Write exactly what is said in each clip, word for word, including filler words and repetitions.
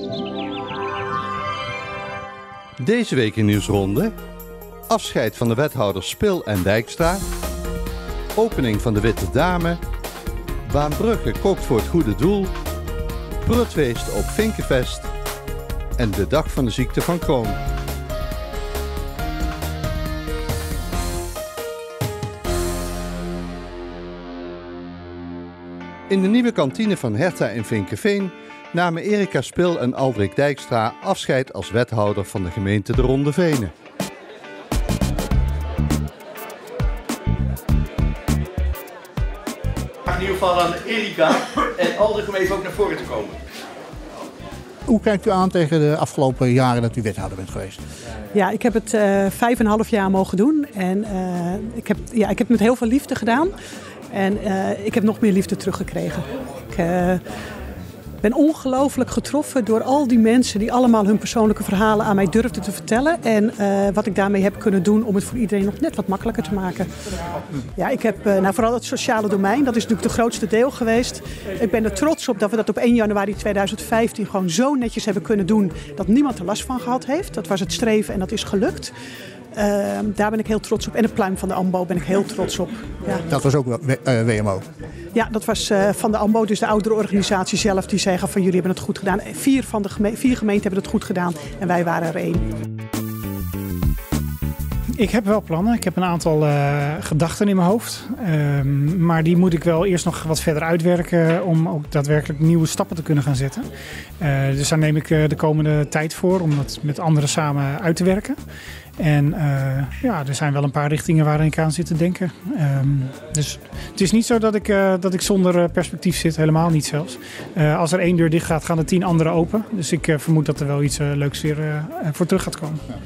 Deze week in Nieuwsronde: afscheid van de wethouders Spil en Dijkstra, opening van de Witte Dame, Baanbrugge kookt voor het goede doel, prutfeest op Vinkenvest en de dag van de ziekte van Crohn. In de nieuwe kantine van Herta in Vinkeveen namen Erika Spil en Aldrik Dijkstra afscheid als wethouder van de gemeente De Ronde Venen. In ieder geval aan Erika en Aldrik om even ook naar voren te komen. Hoe kijkt u aan tegen de afgelopen jaren dat u wethouder bent geweest? Ja, ik heb het uh, vijf en een half jaar mogen doen en uh, ik, heb, ja, ik heb het met heel veel liefde gedaan. En uh, ik heb nog meer liefde teruggekregen. Ik uh, ben ongelooflijk getroffen door al die mensen die allemaal hun persoonlijke verhalen aan mij durfden te vertellen. En uh, wat ik daarmee heb kunnen doen om het voor iedereen nog net wat makkelijker te maken. Ja, ik heb uh, nou, vooral het sociale domein, dat is natuurlijk de grootste deel geweest. Ik ben er trots op dat we dat op één januari tweeduizend vijftien gewoon zo netjes hebben kunnen doen dat niemand er last van gehad heeft. Dat was het streven en dat is gelukt. Uh, daar ben ik heel trots op. En het pluim van de AMBO ben ik heel trots op. Ja. Dat was ook uh, W M O? Ja, dat was uh, van de AMBO, dus de oudere organisatie zelf. Die zeggen van jullie hebben het goed gedaan. Vier, van de geme- vier gemeenten hebben het goed gedaan en wij waren er één. Ik heb wel plannen. Ik heb een aantal uh, gedachten in mijn hoofd. Uh, maar die moet ik wel eerst nog wat verder uitwerken om ook daadwerkelijk nieuwe stappen te kunnen gaan zetten. Uh, dus daar neem ik uh, de komende tijd voor om dat met anderen samen uit te werken. En uh, ja, er zijn wel een paar richtingen waarin ik aan zit te denken. Um, dus het is niet zo dat ik, uh, dat ik zonder perspectief zit, helemaal niet zelfs. Uh, als er één deur dicht gaat, gaan er tien andere open. Dus ik uh, vermoed dat er wel iets uh, leuks weer uh, voor terug gaat komen. Ja.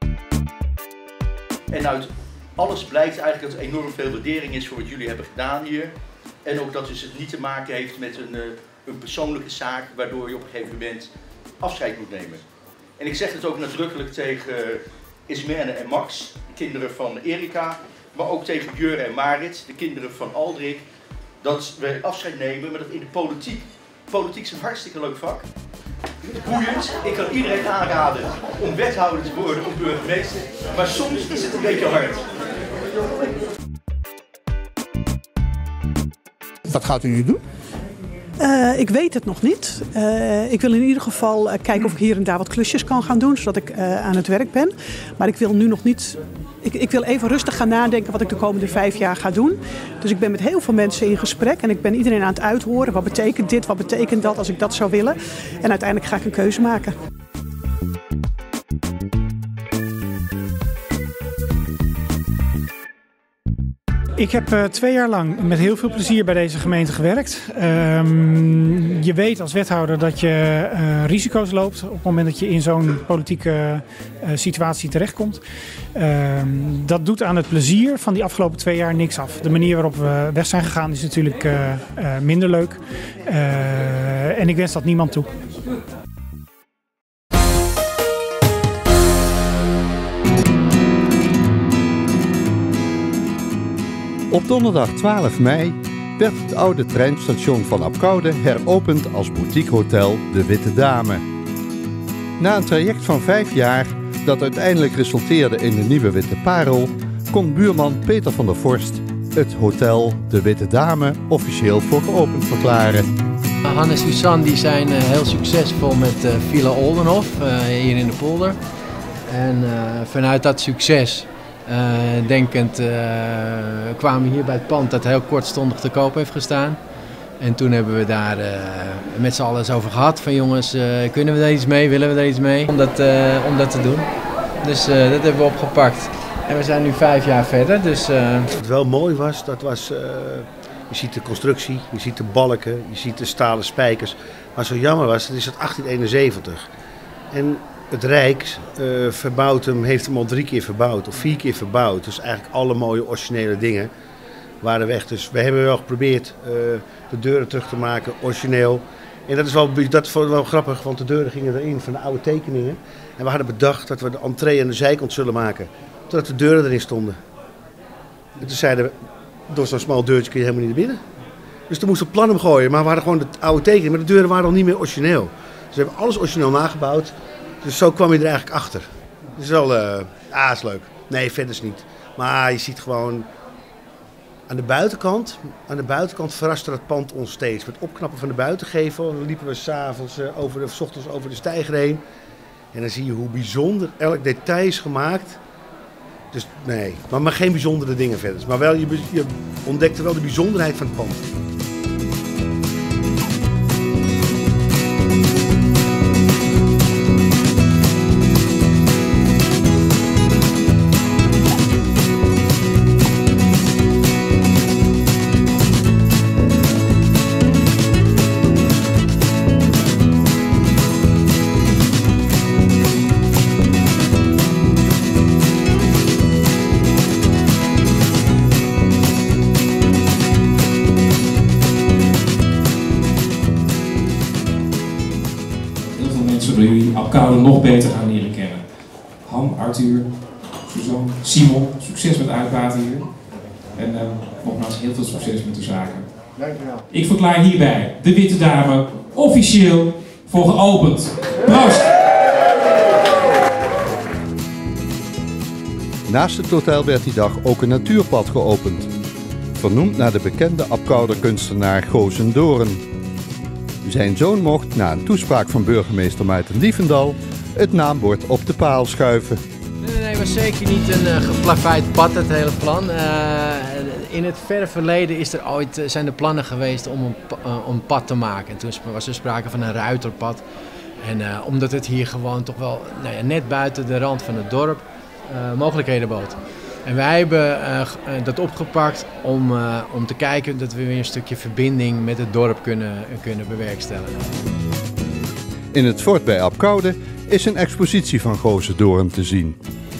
En uit alles blijkt eigenlijk dat er enorm veel waardering is voor wat jullie hebben gedaan hier. En ook dat dus het niet te maken heeft met een, uh, een persoonlijke zaak waardoor je op een gegeven moment afscheid moet nemen. En ik zeg het ook nadrukkelijk tegen Ismene en Max, de kinderen van Erika, maar ook tegen Jure en Marit, de kinderen van Aldrik, dat we afscheid nemen, maar dat in de politiek. Politiek is een hartstikke leuk vak. Boeiend, ik kan iedereen aanraden om wethouder te worden of burgemeester, maar soms is het een beetje hard. Wat gaat u nu doen? Uh, ik weet het nog niet. Uh, ik wil in ieder geval uh, kijken of ik hier en daar wat klusjes kan gaan doen, zodat ik uh, aan het werk ben. Maar ik wil nu nog niet... Ik, ik wil even rustig gaan nadenken wat ik de komende vijf jaar ga doen. Dus ik ben met heel veel mensen in gesprek en ik ben iedereen aan het uithoren. Wat betekent dit, wat betekent dat als ik dat zou willen? En uiteindelijk ga ik een keuze maken. Ik heb uh, twee jaar lang met heel veel plezier bij deze gemeente gewerkt. Um, je weet als wethouder dat je uh, risico's loopt op het moment dat je in zo'n politieke uh, situatie terechtkomt. Um, dat doet aan het plezier van die afgelopen twee jaar niks af. De manier waarop we weg zijn gegaan is natuurlijk uh, uh, minder leuk. Uh, en ik wens dat niemand toe. Op donderdag twaalf mei werd het oude treinstation van Apkoude heropend als boutiquehotel De Witte Dame. Na een traject van vijf jaar dat uiteindelijk resulteerde in de nieuwe Witte Parel, kon buurman Peter van der Vorst het hotel De Witte Dame officieel voor geopend verklaren. Hannes en Suzanne die zijn uh, heel succesvol met uh, Villa Oldenhof uh, hier in de polder. En uh, vanuit dat succes Uh, denkend uh, kwamen we hier bij het pand dat heel kortstondig te koop heeft gestaan. En toen hebben we daar uh, met z'n allen eens over gehad van jongens, uh, kunnen we daar iets mee, willen we daar iets mee om dat, uh, om dat te doen. Dus uh, dat hebben we opgepakt. En we zijn nu vijf jaar verder. Dus, uh... Wat wel mooi was, dat was, uh, je ziet de constructie, je ziet de balken, je ziet de stalen spijkers. Maar zo jammer was, het is uit achttien eenenzeventig. En het Rijk uh, verbouwt hem, heeft hem al drie keer verbouwd of vier keer verbouwd. Dus eigenlijk alle mooie originele dingen waren weg. Dus we hebben wel geprobeerd uh, de deuren terug te maken, origineel. En dat is wel, dat is wel grappig, want de deuren gingen erin van de oude tekeningen. En we hadden bedacht dat we de entree aan de zijkant zullen maken, totdat de deuren erin stonden. En toen zeiden we, door zo'n smal deurtje kun je helemaal niet naar binnen. Dus toen moesten we plannen gooien, maar we hadden gewoon de oude tekeningen, maar de deuren waren al niet meer origineel. Ze hebben alles origineel nagebouwd. Dus zo kwam je er eigenlijk achter. Het is wel, uh, ah, is leuk. Nee, verder is niet. Maar je ziet gewoon aan de buitenkant, aan de buitenkant verraste het pand ons steeds. Met opknappen van de buitengevel. Dan liepen we s'avonds uh, over de, 's ochtends over de steiger heen. En dan zie je hoe bijzonder elk detail is gemaakt. Dus nee, maar, maar geen bijzondere dingen verder. Maar wel, je, je ontdekte wel de bijzonderheid van het pand. Zodat jullie Apkoude nog beter gaan leren kennen. Han, Arthur, Suzanne, Simon, succes met uitbaten hier. En uh, nogmaals heel veel succes met de zaken. Dankjewel. Ik verklaar hierbij de Witte Dame officieel voor geopend. Proost! Naast het hotel werd die dag ook een natuurpad geopend. Vernoemd naar de bekende Apkouder kunstenaar Gozen Doren. Zijn zoon mocht, na een toespraak van burgemeester Maarten Diefendal, het naambord op de paal schuiven. Nee, nee, maar zeker niet een uh, geplaveid pad, het hele plan. Uh, in het verre verleden is er ooit, uh, zijn er plannen geweest om een, uh, om een pad te maken. En toen was er sprake van een ruiterpad. En uh, omdat het hier gewoon toch wel nou ja, net buiten de rand van het dorp uh, mogelijkheden bood. En wij hebben uh, dat opgepakt om, uh, om te kijken dat we weer een stukje verbinding met het dorp kunnen, kunnen bewerkstelligen. In het fort bij Apkoude is een expositie van Gozen Doren te zien.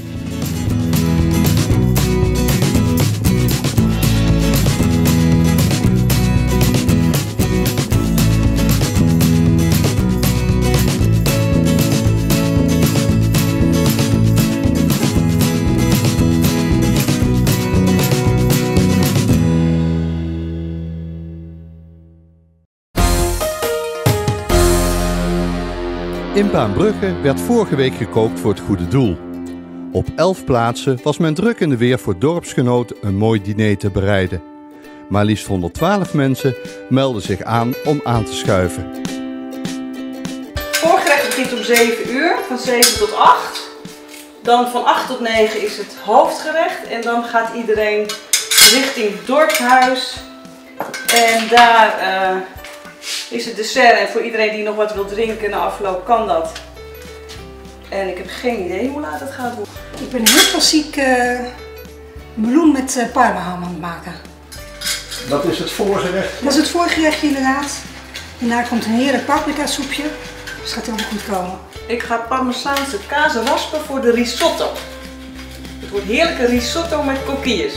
In Baanbrugge werd vorige week gekookt voor het goede doel. Op elf plaatsen was men druk in de weer voor dorpsgenoten een mooi diner te bereiden. Maar liefst honderdtwaalf mensen melden zich aan om aan te schuiven. Voorgerecht begint om zeven uur, van zeven tot acht. Dan van acht tot negen is het hoofdgerecht en dan gaat iedereen richting het dorpshuis. En daar uh, is het dessert en voor iedereen die nog wat wil drinken na afloop kan dat. En ik heb geen idee hoe laat het gaat worden. Ik ben heel klassiek uh, meloen met uh, parmaham aan het maken. Dat is het voorgerecht? Dat is het voorgerechtje inderdaad. Daarna komt een heerlijk paprika soepje. Dus het gaat helemaal goed komen. Ik ga parmezaanse kaas raspen voor de risotto. Het wordt heerlijke risotto met coquilles.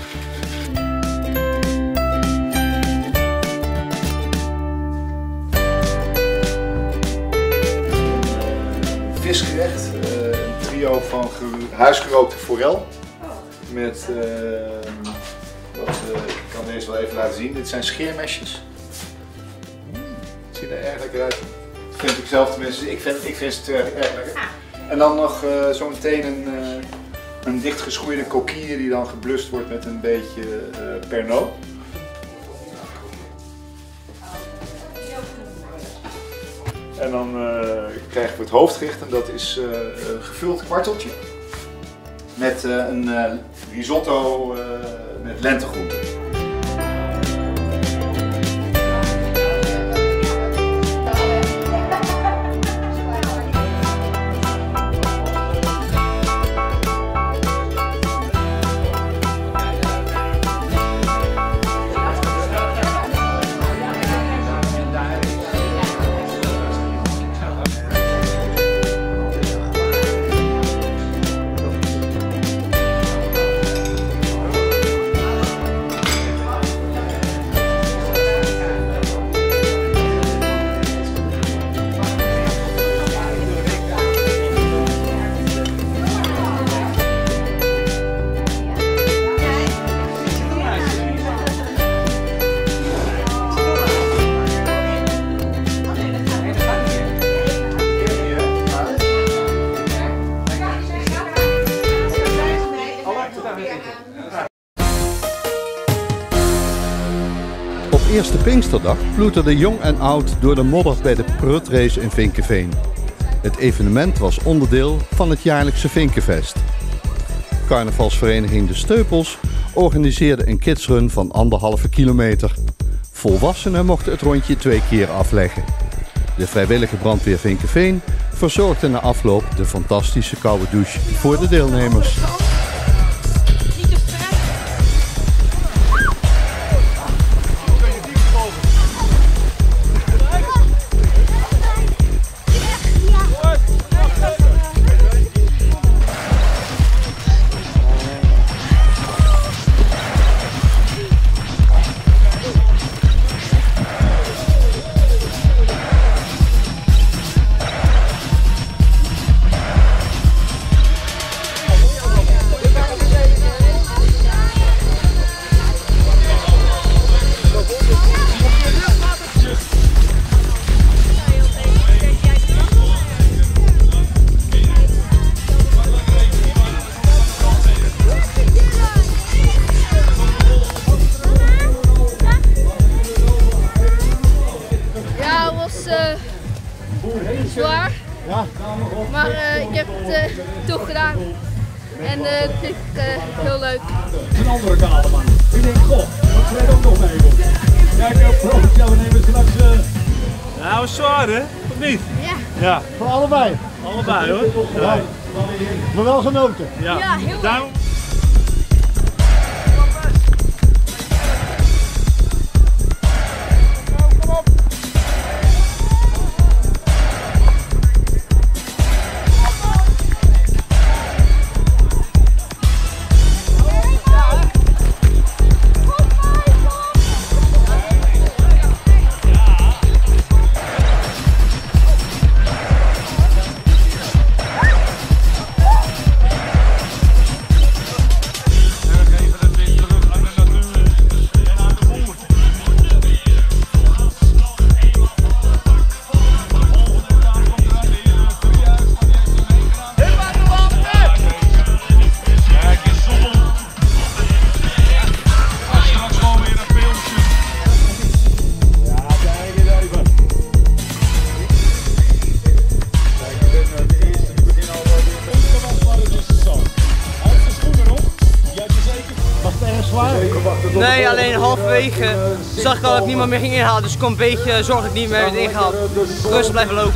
Visgerecht, uh, een trio van huisgerookte forel. Met, uh, wat, uh, ik kan deze wel even laten zien, dit zijn scheermesjes. Mm, het ziet er erg lekker uit. Dat vind ik zelf tenminste, ik vind, ik vind het erg, erg lekker. En dan nog uh, zo meteen een, uh, een dichtgeschoeide coquille die dan geblust wordt met een beetje uh, pernod. En dan uh, krijgen we het hoofdgerecht en dat is uh, een gevuld kwarteltje met uh, een uh, risotto uh, met lentegroenten. laatste Pinksterdag ploeterde jong en oud door de modder bij de Prutrace in Vinkeveen. Het evenement was onderdeel van het jaarlijkse Vinkenfest. Carnavalsvereniging De Steupels organiseerde een kidsrun van anderhalve kilometer. Volwassenen mochten het rondje twee keer afleggen. De vrijwillige brandweer Vinkeveen verzorgde na afloop de fantastische koude douche voor de deelnemers. Zwaar, maar uh, ik heb het uh, toch gedaan en uh, dat vind ik uh, heel leuk. Het is een andere kale man. Ik denk, goh, dat Fred ook nog mee komt. Kijk, Profitje, we nemen straks... Uh... Ja, dat was zwaar hè, of niet? Ja. Ja. Voor allebei? Allebei hoor. Ja. Maar wel genoten? Ja, ja heel Daarom... leuk. Nee, alleen halverwege zag ik al dat ik niemand meer ging inhalen, dus ik kon een beetje zorgen dat ik niet meer werd ingehaald. Rustig blijven lopen.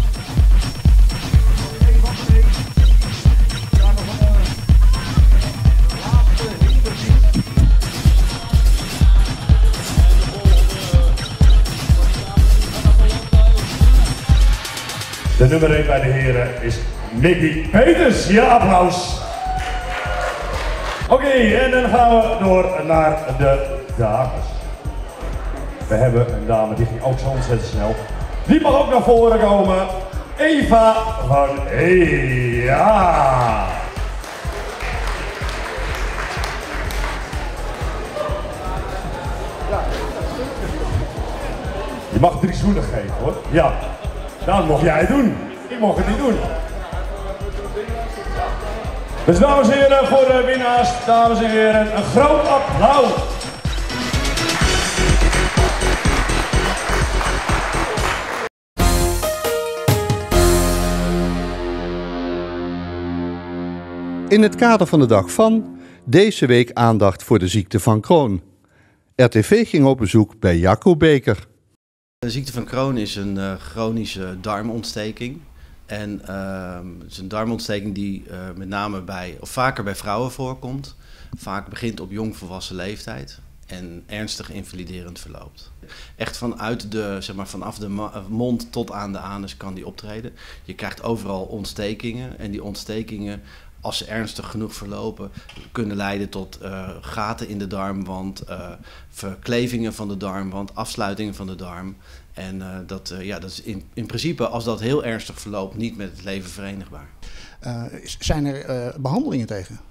De nummer één bij de heren is Nicky Peters. Ja, applaus. Oké, okay, en dan gaan we door naar de dames. We hebben een dame die ging ook zo ontzettend snel. Die mag ook naar voren komen. Eva van Ja. Je mag drie schoenen geven hoor. Ja, dat mocht jij doen. Ik mocht het niet doen. Dus dames en heren, voor de winnaars, dames en heren, een groot applaus. In het kader van de dag van, deze week aandacht voor de ziekte van Crohn. R T V ging op bezoek bij Jacco Beker. De ziekte van Crohn is een uh, chronische darmontsteking. En uh, het is een darmontsteking die uh, met name bij, of vaker bij vrouwen voorkomt. Vaak begint op jongvolwassen leeftijd en ernstig invaliderend verloopt. Echt vanuit de, zeg maar, vanaf de mond tot aan de anus kan die optreden. Je krijgt overal ontstekingen en die ontstekingen, als ze ernstig genoeg verlopen, kunnen leiden tot uh, gaten in de darmwand, uh, verklevingen van de darmwand, afsluitingen van de darm. En uh, dat, uh, ja, dat is in, in principe, als dat heel ernstig verloopt, niet met het leven verenigbaar. Uh, zijn er uh, behandelingen tegen?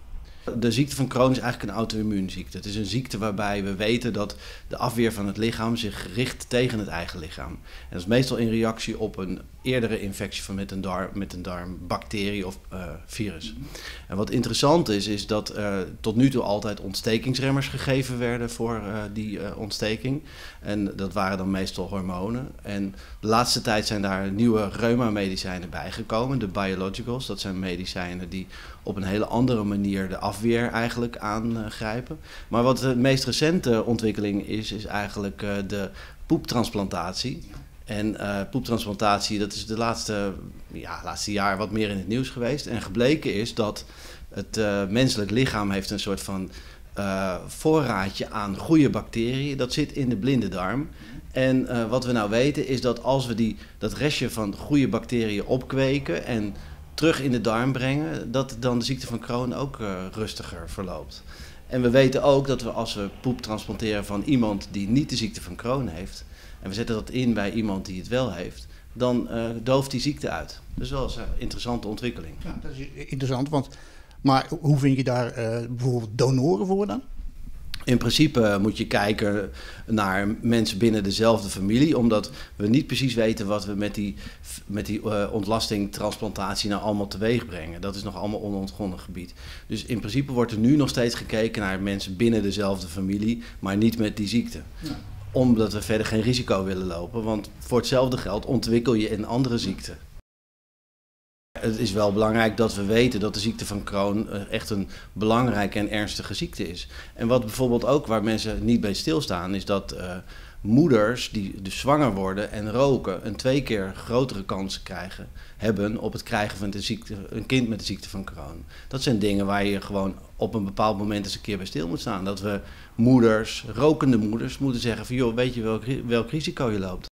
De ziekte van Crohn is eigenlijk een auto-immuunziekte. Het is een ziekte waarbij we weten dat de afweer van het lichaam zich richt tegen het eigen lichaam. En dat is meestal in reactie op een eerdere infectie van met een darm, met een darmbacterie of uh, virus. En wat interessant is, is dat uh, tot nu toe altijd ontstekingsremmers gegeven werden voor uh, die uh, ontsteking. En dat waren dan meestal hormonen. En de laatste tijd zijn daar nieuwe reuma-medicijnen bijgekomen, de biologicals. Dat zijn medicijnen die op een hele andere manier de afweer eigenlijk aangrijpen. Maar wat de meest recente ontwikkeling is, is eigenlijk uh, de poeptransplantatie. En uh, poeptransplantatie, dat is de laatste, ja, laatste jaar wat meer in het nieuws geweest. En gebleken is dat het uh, menselijk lichaam heeft een soort van uh, voorraadje aan goede bacteriën. Dat zit in de blinde darm. En uh, wat we nou weten is dat als we die, dat restje van goede bacteriën opkweken en terug in de darm brengen, dat dan de ziekte van Crohn ook uh, rustiger verloopt. En we weten ook dat we als we poep transplanteren van iemand die niet de ziekte van Crohn heeft, en we zetten dat in bij iemand die het wel heeft, dan uh, dooft die ziekte uit. Dus wel eens een interessante ontwikkeling. Ja, dat is interessant, want, maar hoe vind je daar uh, bijvoorbeeld donoren voor dan? In principe moet je kijken naar mensen binnen dezelfde familie, omdat we niet precies weten wat we met die, met die uh, ontlastingtransplantatie nou allemaal teweeg brengen. Dat is nog allemaal onontgonnen gebied. Dus in principe wordt er nu nog steeds gekeken naar mensen binnen dezelfde familie, maar niet met die ziekte. Ja. Omdat we verder geen risico willen lopen, want voor hetzelfde geld ontwikkel je een andere ziekte. Het is wel belangrijk dat we weten dat de ziekte van Crohn echt een belangrijke en ernstige ziekte is. En wat bijvoorbeeld ook waar mensen niet bij stilstaan, is dat uh, moeders die dus zwanger worden en roken een twee keer grotere kans krijgen, hebben op het krijgen van de ziekte, een kind met de ziekte van Crohn. Dat zijn dingen waar je gewoon op een bepaald moment eens een keer bij stil moet staan. Dat we moeders, rokende moeders, moeten zeggen van joh, weet je welk, welk risico je loopt?